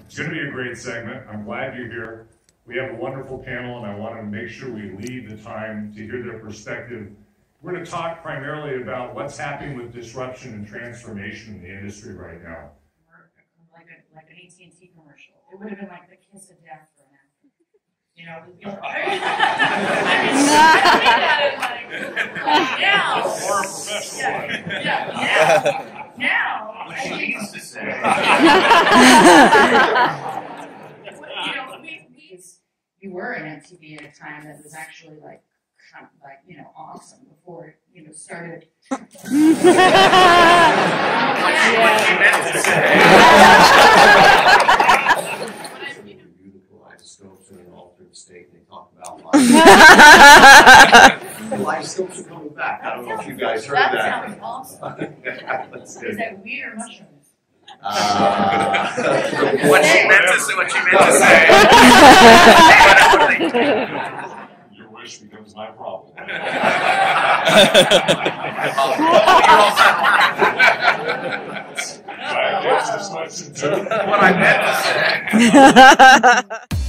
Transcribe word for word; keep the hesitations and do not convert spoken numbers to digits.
It's going to be a great segment. I'm glad you're here. We have a wonderful panel, and I want to make sure we leave the time to hear their perspective. We're going to talk primarily about what's happening with disruption and transformation in the industry right now. Like, a, like an A T and T commercial. It would have been like the kiss of death for an athlete. You know, you know I mean, like, now. Or a professional yeah, one. Yeah, now. Now. What she used to say. You know, we, we, we were in M T V at a time that was actually like, kind of like, you know, awesome before it, you know, started. What she meant to say. Beautiful isotopes in an altered state, and they talk about life. Life scopes are coming back. I don't know if you guys heard that. That sounds awesome. That's Is good. that weed or mushrooms? Uh, What she meant to say. What she meant to say. Your wish becomes my problem. What I answer this question too. I meant to say.